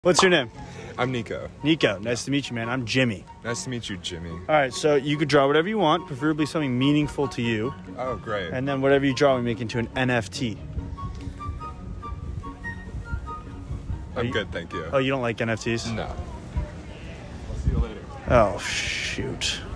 What's your name? I'm Nico. Nico. Nice to meet you, man. I'm Jimmy. Nice to meet you, Jimmy. All right, so you could draw whatever you want, preferably something meaningful to you. Oh, great. And then whatever you draw, we make into an NFT. I'm good, thank you. Oh, you don't like NFTs? No. I'll see you later. Oh, shoot.